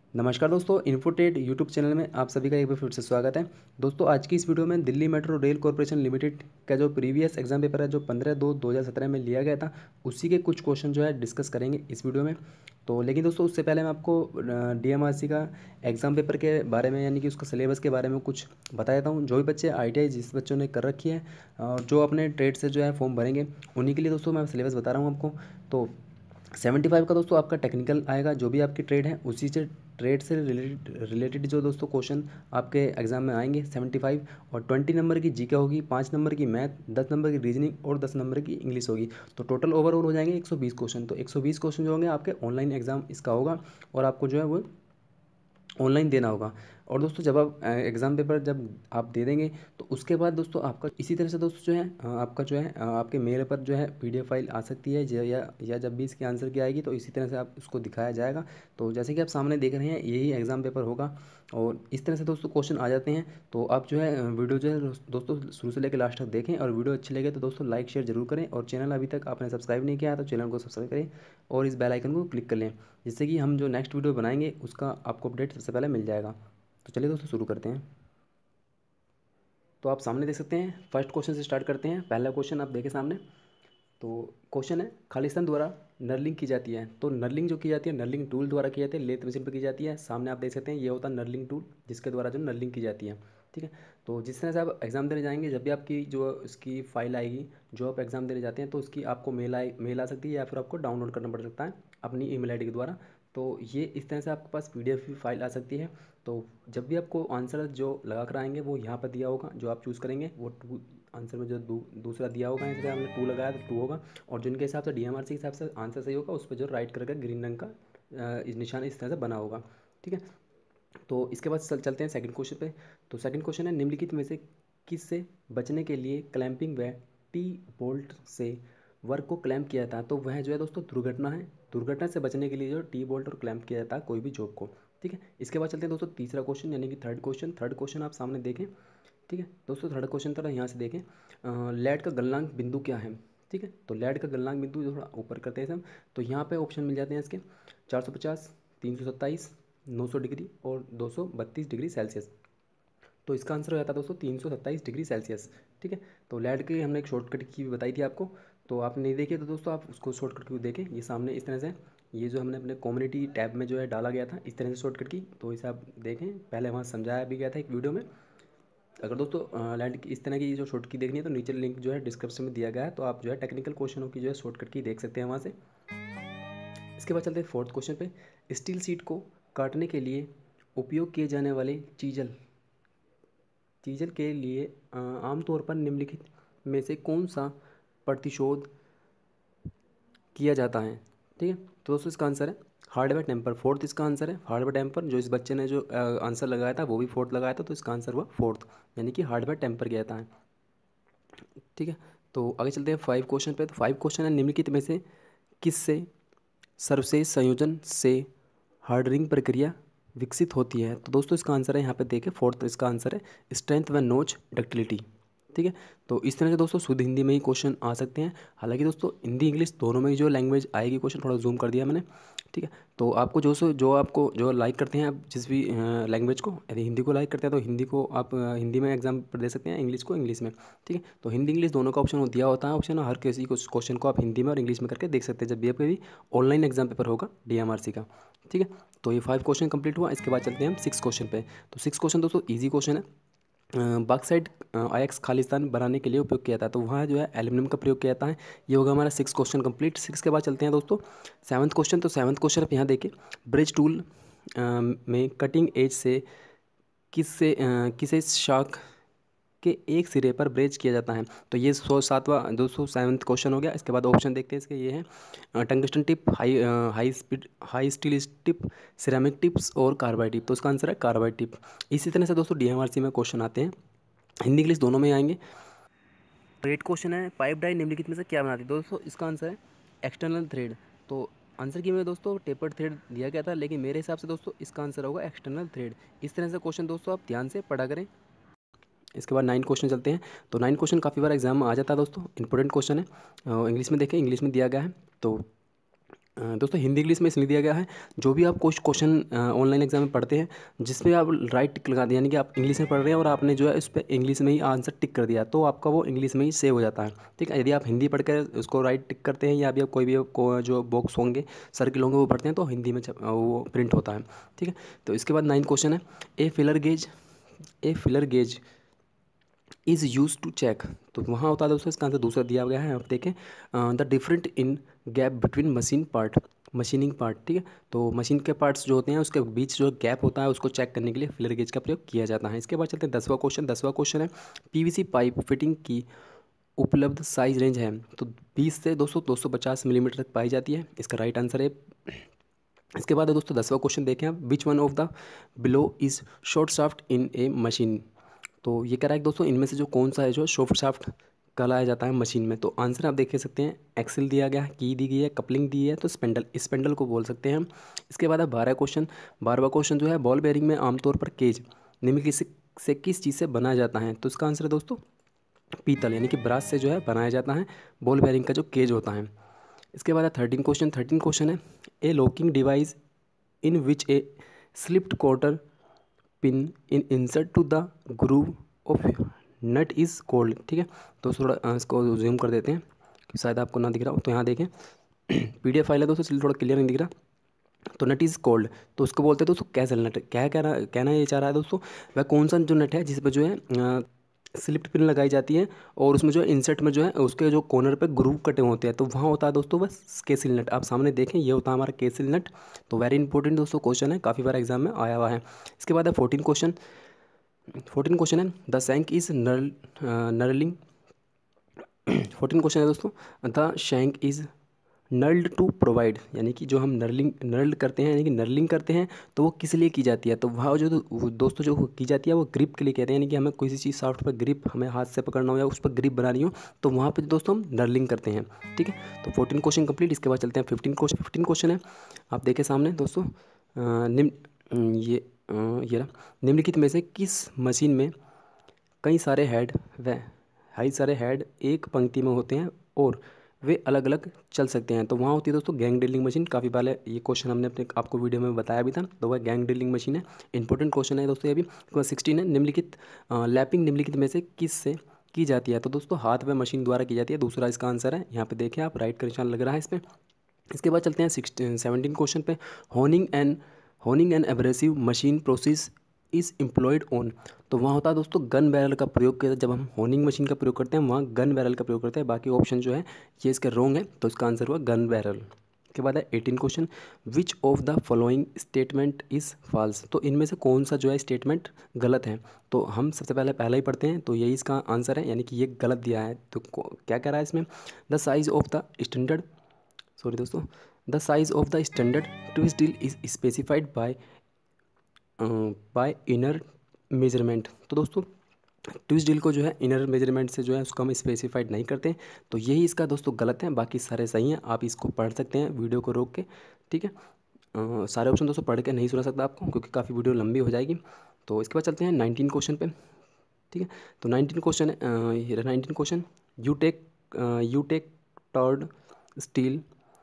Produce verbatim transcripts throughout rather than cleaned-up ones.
नमस्कार दोस्तों, इन्फोटेट YouTube channel में आप सभी का एक बार फिर से स्वागत है। दोस्तों आज की इस वीडियो में Delhi metro rail corporation limited का जो प्रीवियस एग्जाम पेपर है जो पंद्रह दो दो हज़ार सत्रह में लिया गया था, उसी के कुछ क्वेश्चन जो है डिस्कस करेंगे इस वीडियो में। तो लेकिन दोस्तों उससे पहले मैं आपको डीएमआरसी का एग्ज़ाम पेपर के बारे में यानी कि उसका सिलेबस के बारे में कुछ बता देता हूँ। जो भी बच्चे आईटीआई जिस बच्चों ने कर रखी है और जो अपने ट्रेड से जो है फॉर्म भरेंगे, उन्हीं के लिए दोस्तों मैं सिलेबस बता रहा हूँ आपको। तो सेवेंटी फाइव का दोस्तों आपका टेक्निकल आएगा, जो भी आपकी ट्रेड है उसी से ट्रेड से रिलेटेड रिलेटेड जो दोस्तों क्वेश्चन आपके एग्जाम में आएंगे सेवेंटी फाइव। और ट्वेंटी नंबर की जीके होगी, पाँच नंबर की मैथ, दस नंबर की रीजनिंग और दस नंबर की इंग्लिश होगी। तो टोटल ओवरऑल हो जाएंगे एक सौ बीस क्वेश्चन। तो एक सौ बीस क्वेश्चन जो होंगे आपके ऑनलाइन एग्जाम इसका होगा और आपको जो है वो ऑनलाइन देना होगा। और दोस्तों जब आप एग्ज़ाम पेपर जब आप दे देंगे तो उसके बाद दोस्तों आपका इसी तरह से दोस्तों जो है अ, आपका जो है अ, आपके मेल पर जो है पीडीएफ फाइल आ सकती है ज- या या जब भी इसके आंसर की आएगी तो इसी तरह से आप उसको दिखाया जाएगा। तो जैसे कि आप सामने देख रहे हैं यही एग्ज़ाम पेपर होगा और इस तरह से दोस्तों क्वेश्चन आ जाते हैं। तो आप जो है अ, वीडियो जो है दोस्तों शुरू से लेकर लास्ट तक देखें और वीडियो अच्छी लगे तो दोस्तों लाइक शेयर जरूर करें। और चैनल अभी तक आपने सब्सक्राइब नहीं किया है तो चैनल को सब्सक्राइब करें और इस बेल आइकन को क्लिक कर लें, जिससे कि हम जो नेक्स्ट वीडियो बनाएंगे उसका आपको अपडेट सबसे पहले मिल जाएगा। तो चलिए दोस्तों शुरू करते हैं। तो आप सामने देख सकते हैं, फर्स्ट क्वेश्चन से स्टार्ट करते हैं। पहला क्वेश्चन आप देखें सामने। तो क्वेश्चन है, खालिस्तान द्वारा नर्लिंग की जाती है। तो नर्लिंग जो की जाती है नर्लिंग टूल द्वारा की जाती है, लेथ मशीन पर की जाती है। सामने आप देख सकते हैं ये होता है नर्लिंग टूल जिसके द्वारा जो नर्लिंग की जाती है। ठीक है। तो जिस तरह से आप एग्ज़ाम देने जाएंगे, जब भी आपकी जो इसकी फाइल आएगी, जो आप एग्ज़ाम देने जाते हैं तो उसकी आपको मेल आए मेल आ सकती है या फिर आपको डाउनलोड करना पड़ सकता है अपनी ईमेल आईडी के द्वारा। तो ये इस तरह से आपके पास पीडीएफ की फाइल आ सकती है। तो जब भी आपको आंसर जो लगा कर आएंगे वो यहाँ पर दिया होगा, जो आप चूज़ करेंगे वो टू आंसर में जो दू, दूसरा दिया होगा, जैसे आपने टू लगाया तो टू होगा। और जिनके हिसाब से डीएमआरसी के हिसाब से आंसर सही होगा उस पर जो राइट करके ग्रीन रंग का अ, इस निशान इस तरह से बना होगा। ठीक है। तो इसके बाद चल चलते हैं सेकंड क्वेश्चन पे। तो सेकंड क्वेश्चन है, निम्नलिखित में से किस से बचने के लिए क्लैंपिंग व टी बोल्ट से वर्क को क्लैंप किया जाता है। तो वह जो है दोस्तों दुर्घटना है। दुर्घटना से बचने के लिए जो टी बोल्ट और क्लैंप किया जाता है कोई भी जॉब को। ठीक है। इसके बाद चलते हैं दोस्तों तीसरा क्वेश्चन यानी कि थर्ड क्वेश्चन। थर्ड क्वेश्चन आप सामने देखें। ठीक है दोस्तों, थर्ड क्वेश्चन थोड़ा यहाँ से देखें। लेड का गलनांक बिंदु क्या है। ठीक है। तो लेड का गलनांक बिंदु थोड़ा ऊपर करते हैं हम। तो यहाँ पे ऑप्शन मिल जाते हैं इसके चार सौ पचास, तीन सौ सत्ताईस, नौ सौ डिग्री और दो सौ बत्तीस डिग्री सेल्सियस। तो इसका आंसर हो जाता है दोस्तों तीन सौ सत्ताईस डिग्री सेल्सियस। ठीक है। तो लेड की हमने एक शॉर्टकट की भी बताई थी आपको, तो आप नहीं देखिए तो दोस्तों आप उसको शॉर्टकट की देखें। ये सामने इस तरह से ये जो हमने अपने कम्युनिटी टैब में जो है डाला गया था इस तरह से शॉर्टकट की, तो इसे आप देखें। पहले वहाँ समझाया भी गया था एक वीडियो में। अगर दोस्तों लैंड की इस तरह की जो शॉर्ट की देखनी है तो नीचे लिंक जो है डिस्क्रिप्शन में दिया गया है, तो आप जो है टेक्निकल क्वेश्चनों की जो है शॉर्टकट की देख सकते हैं वहाँ से। इसके बाद चलते हैं फोर्थ क्वेश्चन पे। स्टील सीट को काटने के लिए उपयोग किए जाने वाले चीजल चीजल के लिए अ, आमतौर पर निम्नलिखित में से कौन सा प्रतिशोध किया जाता है। ठीक है। तो दोस्तों इसका आंसर है हार्डवेयर टेम्पर। फोर्थ इसका आंसर है हार्डवेयर टेम्पर। जो इस बच्चे ने जो आंसर लगाया था वो भी फोर्थ लगाया था, तो इसका आंसर हुआ फोर्थ यानी कि हार्डवेयर टेम्पर किया जाता है। ठीक है। तो आगे चलते हैं फाइव क्वेश्चन पे। तो फाइव क्वेश्चन है, निम्नलिखित में से किससे सर्वश्रेष्ठ संयोजन से हार्डरिंग प्रक्रिया विकसित होती है। तो दोस्तों इसका आंसर है यहाँ पे देखें, फोर्थ इसका आंसर है स्ट्रेंथ व नोच डक्टिलिटी। ठीक है। तो इस तरह से दोस्तों शुद्ध हिंदी में ही क्वेश्चन आ सकते हैं। हालांकि दोस्तों हिंदी इंग्लिश दोनों में ही जो लैंग्वेज आएगी, क्वेश्चन थोड़ा जूम कर दिया मैंने। ठीक है। तो आपको जो सो जो आपको जो लाइक करते हैं आप जिस भी लैंग्वेज को, यदि हिंदी को लाइक करते हैं तो हिंदी को आप अ, हिंदी में एग्जाम पर दे सकते हैं, इंग्लिश को इंग्लिश में। ठीक है। तो हिंदी इंग्लिश दोनों का ऑप्शन दिया होता है ऑप्शन, हर किसी को क्वेश्चन को आप हिंदी में और इंग्लिश में करके देख सकते हैं जब भी आपका भी ऑनलाइन एग्जाम पेपर होगा डीएमआरसी का। ठीक है। तो ये फाइव क्वेश्चन कंप्लीट हुआ। इसके बाद चलते हैं हम सिक्स क्वेश्चन पे। तो सिक्स क्वेश्चन दोस्तों इजी क्वेश्चन है। बॉक्साइट आयक्स खालिस्तान बनाने के लिए उपयोग किया जाता है, तो वहाँ जो है एल्यूमिनियम का प्रयोग किया जाता है। ये होगा हमारा सिक्स क्वेश्चन कंप्लीट। सिक्स के बाद चलते हैं दोस्तों सेवन्थ क्वेश्चन। तो सेवन्थ क्वेश्चन आप यहाँ देखिए, ब्रिज टूल में कटिंग एज से किससे अ, किसे शाख के एक सिरे पर ब्रेज किया जाता है। तो ये सौ सातवां दो सौ सेवन्थ क्वेश्चन हो गया। इसके बाद ऑप्शन देखते हैं इसके, ये है tungsten tip, high high speed high steel tip, ceramic tips और कार्बाइड टिप। तो इसका आंसर है कार्बाइड टिप। इसी तरह से दोस्तों डीएमआरसी में क्वेश्चन आते हैं, हिंदी इंग्लिश दोनों में आएंगे। एट क्वेश्चन है, पाइप डाई निम्नलिखित में से क्या बनाती है। दोस्तों इसका आंसर है एक्सटर्नल थ्रेड। तो आंसर की में दोस्तों टेपर्ड थ्रेड दिया गया था, लेकिन मेरे हिसाब से दोस्तों इसका आंसर होगा एक्सटर्नल थ्रेड। इस तरह से क्वेश्चन दोस्तों आप ध्यान से पढ़ा करें। इसके बाद नाइन क्वेश्चन चलते हैं। तो नाइन क्वेश्चन काफ़ी बार एग्जाम में आ जाता है दोस्तों, इंपॉर्टेंट क्वेश्चन है। इंग्लिश में देखें, इंग्लिश में दिया गया है। तो दोस्तों हिंदी इंग्लिश में इसलिए दिया गया है, जो भी आप कुछ क्वेश्चन ऑनलाइन एग्जाम में पढ़ते हैं जिसमें आप राइट टिक लगा दें, यानी कि आप इंग्लिश में पढ़ रहे हैं और आपने जो है उस पर इंग्लिश में ही आंसर टिक कर दिया, तो आपका वो इंग्लिश में ही सेव हो जाता है। ठीक है, यदि आप हिंदी पढ़ कर उसको राइट टिक करते हैं या भी आप कोई भी को जो बॉक्स होंगे सर्किल होंगे वो पढ़ते हैं तो हिंदी में वो प्रिंट होता है। ठीक है, तो इसके बाद नाइन्थ क्वेश्चन है, a feeler gauge a feeler gauge is use to check. तो वहाँ होता है दोस्तों, इसका आंसर दूसरा दिया गया है, आप देखें the different in gap between machine part machining part. ठीक है, तो मशीन के पार्ट्स जो होते हैं उसके बीच जो गैप होता है उसको चेक करने के लिए फिलर गेज का प्रयोग किया जाता है। इसके बाद चलते हैं दसवां क्वेश्चन। दसवां क्वेश्चन है, पीवीसी पाइप फिटिंग की उपलब्ध साइज रेंज है, तो बीस से दो सौ दो सौ पचास मिलीमीटर तक पाई जाती है। इसका राइट आंसर है। इसके बाद है दोस्तों दसवां क्वेश्चन देखें आप, which one of the below is short shaft in a machine. तो ये कह रहा है कि दोस्तों इनमें से जो कौन सा है जो शॉर्ट शाफ्ट कहलाया जाता है मशीन में। तो आंसर आप देख सकते हैं, एक्सेल दिया गया है, की दी गई है, कपलिंग दी है, तो स्पेंडल स्पेंडल को बोल सकते हैं हम। इसके बाद है बारह क्वेश्चन। बारहवां क्वेश्चन जो है, बॉल बेयरिंग में आमतौर पर केज निम्नलिखित से, से किस चीज़ से बनाया जाता है। तो इसका आंसर है दोस्तों पीतल, यानी कि ब्रास से जो है बनाया जाता है बॉल बेयरिंग का जो केज होता है। इसके बाद है थर्टीन क्वेश्चन। थर्टीन क्वेश्चन है, a locking device in which a slipped quarter pin in insert to the groove of nut is called. ठीक है, तो थोड़ा इसको जूम कर देते हैं कि शायद आपको ना दिख रहा हो। तो यहाँ देखें पीडीएफ फाइल है दोस्तों, इसलिए थोड़ा क्लियर नहीं दिख रहा। तो नट इज़ कोल्ड, तो उसको बोलते हैं दोस्तों कैसल नट। क्या कह रहा कहना ये चाह रहा है दोस्तों, वह कौन सा जो नट है जिस पर जो है स्लिप्ड पिन लगाई जाती है और उसमें जो है इंसर्ट में जो है उसके जो कॉर्नर पे ग्रूव कटे होते हैं, तो वहाँ होता है दोस्तों बस केसिल नट। आप सामने देखें, ये होता है हमारा केसिल नट। तो वेरी इंपॉर्टेंट दोस्तों क्वेश्चन है, काफ़ी बार एग्जाम में आया हुआ है। इसके बाद है फोर्टीन क्वेश्चन। फोर्टीन क्वेश्चन है, the shank is knurl knurling. Fourteen question है दोस्तों, the shank is knurled to provide, यानी कि जो हम नर्लिंग नर्ल्ड करते हैं यानी कि नर्लिंग करते हैं तो वो किस लिए की जाती है। तो वहाँ जो वो दोस्तों जो की जाती है वो ग्रिप के लिए कहते हैं, यानी कि हमें किसी चीज़ सॉफ्ट पर ग्रिप हमें हाथ से पकड़ना हो या उस पर ग्रिप बनानी हो तो वहाँ पे दोस्तों हम नर्लिंग करते हैं। ठीक है, तो फोर्टीन क्वेश्चन कंप्लीट। इसके बाद चलते हैं फिफ्टीन क्वेश्चन। फिफ्टीन क्वेश्चन है, आप देखें सामने दोस्तों, निम्न ये ये रहा, निम्नलिखित में से किस मशीन में कई सारे हेड व कई सारे हेड एक पंक्ति में होते हैं और वे अलग अलग चल सकते हैं। तो वहाँ होती है दोस्तों गैंग ड्रिलिंग मशीन। काफ़ी बार ये क्वेश्चन हमने अपने आपको वीडियो में बताया भी था, तो वह गैंग ड्रिलिंग मशीन है। इंपॉर्टेंट क्वेश्चन है दोस्तों ये भी। सिक्सटीन है, निम्नलिखित लैपिंग निम्नलिखित में से किस से की जाती है। तो दोस्तों हाथ व मशीन द्वारा की जाती है, दूसरा इसका आंसर है। यहाँ पे देखें आप, राइट का निशान लग रहा है इसमें। इसके बाद चलते हैं सिक्सटीन सेवनटीन क्वेश्चन पे, honing and honing and abrasive machine process is employed on. तो वहाँ होता है दोस्तों गन बैरल का प्रयोग किया। जब हम होनिंग मशीन का प्रयोग करते हैं वहाँ गन बैरल का प्रयोग करते हैं। बाकी ऑप्शन जो है ये इसका रॉन्ग है, तो इसका आंसर हुआ गन बैरल। के बाद है eighteen question, which of the following statement is false. तो इनमें से कौन सा जो है स्टेटमेंट गलत है। तो हम सबसे पहले पहला ही पढ़ते हैं, तो यही इसका आंसर है, यानी कि ये गलत दिया है। तो क्या कह रहा है इसमें, the size of the standard sorry दोस्तों the size of the standard twist drill is specified by by inner measurement. तो दोस्तों ट्विस्ट डील को जो है इनर मेजरमेंट से जो है उसको हम स्पेसिफाइड नहीं करते, तो यही इसका दोस्तों गलत है। बाकी सारे सही हैं, आप इसको पढ़ सकते हैं वीडियो को रोक के। ठीक है, आ, सारे ऑप्शन दोस्तों पढ़ के नहीं सुना सकता आपको क्योंकि काफ़ी वीडियो लंबी हो जाएगी। तो इसके बाद चलते हैं नाइनटीन क्वेश्चन पे। ठीक है, तो नाइनटीन क्वेश्चन है, nineteen question, you take you take टर्ड स्टील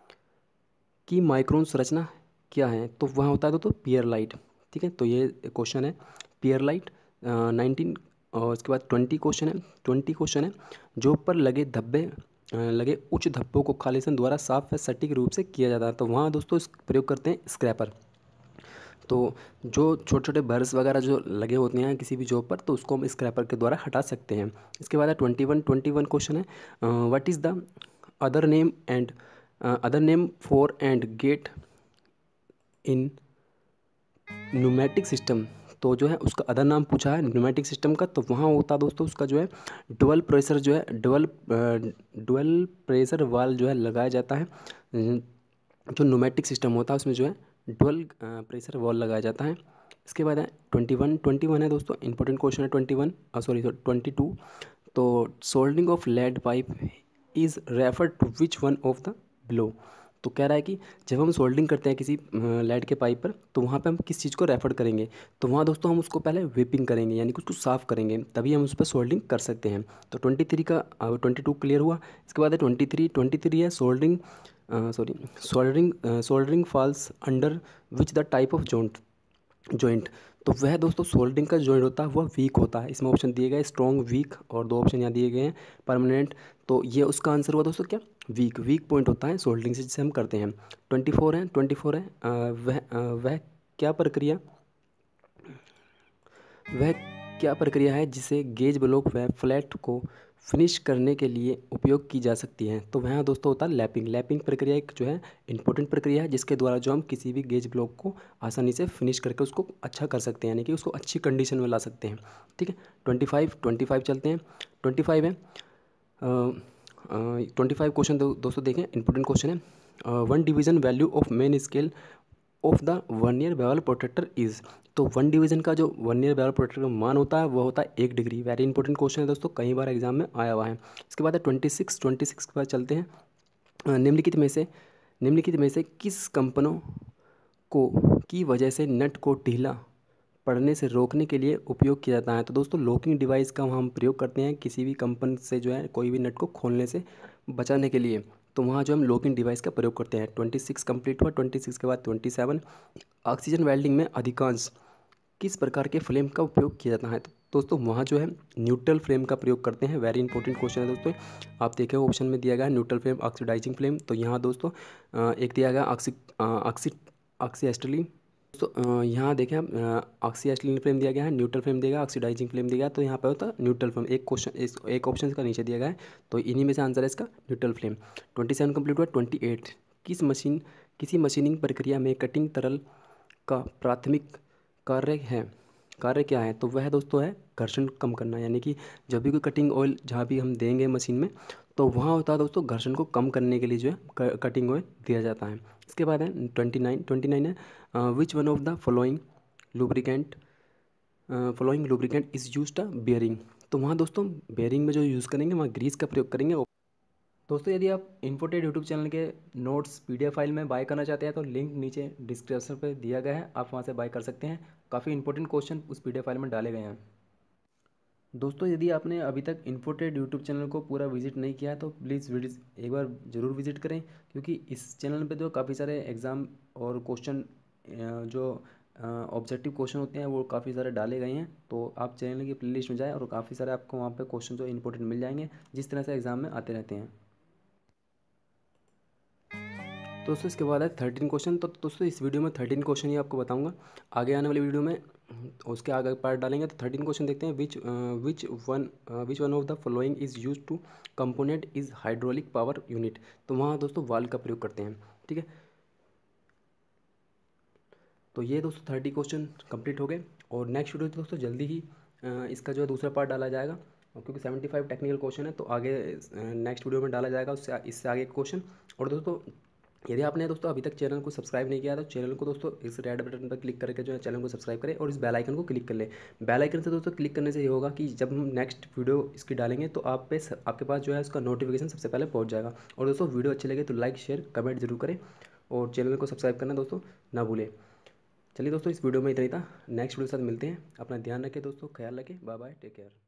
की माइक्रोन संरचना क्या है। तो वहाँ होता है तो पियर लाइट। ठीक है, तो ये क्वेश्चन है पियर लाइट। नाइनटीन और इसके बाद ट्वेंटी क्वेश्चन है। ट्वेंटी क्वेश्चन है, जॉब पर लगे धब्बे लगे उच्च धब्बों को खालिसन द्वारा साफ व सटीक रूप से किया जाता है। तो वहाँ दोस्तों प्रयोग करते हैं स्क्रैपर। तो जो छोटे छोटे बर्स वगैरह जो लगे होते हैं किसी भी जॉब पर, तो उसको हम स्क्रैपर के द्वारा हटा सकते हैं। इसके बाद है twenty one twenty one question है, what is the other name and other name for and gate in pneumatic system. तो जो है उसका अदर नाम पूछा है न्यूमेटिक सिस्टम का, तो वहाँ होता है दोस्तों उसका जो है डुअल प्रेशर जो है डुअल डुअल प्रेशर वाल्व जो है लगाया जाता है। जो न्यूमेटिक सिस्टम होता है उसमें जो है डुअल प्रेशर वाल्व लगाया जाता है। इसके बाद है ट्वेंटी वन ट्वेंटी वन है दोस्तों, इंपॉर्टेंट क्वेश्चन है twenty one sorry twenty two. तो soldering of lead pipe is refer to which one of the below. तो कह रहा है कि जब हम सोल्डरिंग करते हैं किसी लेड के पाइप पर तो वहाँ पे हम किस चीज़ को रेफर करेंगे, तो वहाँ दोस्तों हम उसको पहले वेपिंग करेंगे, यानी कि उसको साफ़ करेंगे, तभी हम उस पर सोल्डरिंग कर सकते हैं। तो ट्वेंटी थ्री का ट्वेंटी टू क्लियर हुआ। इसके बाद है ट्वेंटी थ्री ट्वेंटी थ्री है soldering sorry soldering soldering falls under which the type of joint joint तो वह दोस्तों सोल्डरिंग का जॉइंट होता है वह वीक होता है। इसमें ऑप्शन दिए गए स्ट्रॉन्ग, वीक, और दो ऑप्शन यहाँ दिए गए हैं परमानेंट। तो ये उसका आंसर हुआ दोस्तों क्या, वीक। वीक पॉइंट होता है सोल्डरिंग से जिसे हम करते हैं। ट्वेंटी फोर है ट्वेंटी फोर है अ, वह अ, वह क्या प्रक्रिया वह क्या प्रक्रिया है जिसे गेज ब्लॉक व फ्लैट को फिनिश करने के लिए उपयोग की जा सकती है। तो वह दोस्तों होता है लैपिंग। लैपिंग प्रक्रिया एक जो है इंपॉर्टेंट प्रक्रिया है जिसके द्वारा जो हम किसी भी गेज ब्लॉक को आसानी से फिनिश करके उसको अच्छा कर सकते हैं, यानी कि उसको अच्छी कंडीशन में ला सकते हैं। ठीक है, ट्वेंटी फाइव ट्वेंटी फाइव चलते हैं। ट्वेंटी फाइव है ट्वेंटी फाइव क्वेश्चन दोस्तों देखें, इंपॉर्टेंट क्वेश्चन है। One division value of main scale of the vernier bevel protractor is. तो वन डिवीजन का जो वन ईयर बेवल प्रोटेक्टर का मान होता है वो होता है एक डिग्री। वेरी इंपॉर्टेंट क्वेश्चन है दोस्तों, कई बार एग्जाम में आया हुआ है। इसके बाद है ट्वेंटी सिक्स ट्वेंटी सिक्स के बाद चलते हैं। अ, निम्नलिखित में से निम्नलिखित में से किस कंपनों को की वजह से नट को ढीला पड़ने से रोकने के लिए उपयोग किया जाता है। तो दोस्तों लॉकिंग डिवाइस का हम प्रयोग करते हैं किसी भी कंपन से जो है कोई भी नट को खोलने से बचाने के लिए, तो वहाँ जो हम लॉकिंग डिवाइस का प्रयोग करते हैं। ट्वेंटी सिक्स कंप्लीट हुआ। ट्वेंटी सिक्स के बाद ट्वेंटी सेवन, ऑक्सीजन वेल्डिंग में अधिकांश किस प्रकार के फ्लेम का उपयोग किया जाता है। तो दोस्तों वहाँ जो है न्यूट्रल फ्लेम का प्रयोग करते हैं। वेरी इंपॉर्टेंट क्वेश्चन है दोस्तों, आप देखें ऑप्शन में दिया गया है न्यूट्रल फ्लेम, ऑक्सीडाइजिंग फ्लेम। तो यहाँ दोस्तों अ, एक दिया गया ऑक्सी ऑक्सी ऑक्सी एस्टरलिन। दोस्तों यहाँ देखें आप ऑक्सी एस्टरलिन फ्लेम दिया गया है, न्यूट्रल फ्लेम दिया गया, ऑक्सीडाइजिंग फ्लेम दिया गया, तो यहाँ पर होता है न्यूट्रल फ्लेम। एक क्वेश्चन एक ऑप्शन का नीचे दिया गया है, तो इन्हीं में से आंसर है इसका neutral flame. Twenty seven complete हुआ। ट्वेंटी एट, किस मशीन किसी मशीनिंग प्रक्रिया में कटिंग तरल का प्राथमिक कार्य है कार्य क्या है। तो वह दोस्तों है घर्षण कम करना, यानी कि जब भी कोई कटिंग ऑयल जहाँ भी हम देंगे मशीन में तो वहाँ होता है दोस्तों घर्षण को कम करने के लिए जो है कटिंग ऑयल दिया जाता है। इसके बाद है ट्वेंटी नाइन ट्वेंटी नाइन है which one of the following lubricant following lubricant is used a bearing. तो वहाँ दोस्तों बेयरिंग में जो यूज़ करेंगे वहाँ ग्रीस का प्रयोग करेंगे। दोस्तों यदि आप इन्फोटेड यूट्यूब चैनल के नोट्स पीडीएफ फाइल में बाय करना चाहते हैं तो लिंक नीचे डिस्क्रिप्शन पर दिया गया है, आप वहां से बाय कर सकते हैं। काफ़ी इंपॉर्टेंट क्वेश्चन उस पीडीएफ फाइल में डाले गए हैं। दोस्तों यदि आपने अभी तक इन्फोटेड यूट्यूब चैनल को पूरा विजिट नहीं किया है तो प्लीज़ एक बार ज़रूर विजिट करें, क्योंकि इस चैनल पे जो काफ़ी सारे एग्ज़ाम और क्वेश्चन जो ऑब्जेक्टिव क्वेश्चन होते हैं वो काफ़ी सारे डाले गए हैं। तो आप चैनल की प्लेलिस्ट में जाएं और काफ़ी सारे आपको वहाँ पे क्वेश्चन जो इंपॉर्टेंट मिल जाएंगे जिस तरह से एग्ज़ाम में आते रहते हैं। दोस्तों इसके बाद है थर्टीन क्वेश्चन। तो दोस्तों इस वीडियो में थर्टीन क्वेश्चन ही आपको बताऊंगा, आगे आने वाली वीडियो में उसके आगे पार्ट डालेंगे। तो थर्टीन क्वेश्चन देखते हैं। Which which one which one of the following is use to component is hydraulic power unit. तो वहाँ दोस्तों वाल्व का प्रयोग करते हैं। ठीक है, तो ये दोस्तों थर्टी क्वेश्चन कंप्लीट हो गए और नेक्स्ट वीडियो दोस्तों जल्दी ही uh, इसका जो है दूसरा पार्ट डाला जाएगा, क्योंकि सेवेंटी फाइव टेक्निकल क्वेश्चन है तो आगे नेक्स्ट वीडियो में डाला जाएगा उससे इससे आगे क्वेश्चन। और दोस्तों यदि आपने दोस्तों अभी तक चैनल को सब्सक्राइब नहीं किया तो चैनल को दोस्तों इस रेड बटन पर क्लिक करके जो है चैनल को सब्सक्राइब करें और इस बेल आइकन को क्लिक कर लें। बेल आइकन से दोस्तों क्लिक करने से ये होगा कि जब हम नेक्स्ट वीडियो इसकी डालेंगे तो आप पे आपके पास जो है उसका नोटिफिकेशन सबसे पहले पहुंच जाएगा। और दोस्तों वीडियो अच्छी लगे तो लाइक शेयर कमेंट जरूर करें और चैनल को सब्सक्राइब करना दोस्तों ना भूलें। चलिए दोस्तों इस वीडियो में इतना ही था, नेक्स्ट वीडियो के साथ मिलते हैं। अपना ध्यान रखें दोस्तों, ख्याल रखें, बाय बाय, टेक केयर।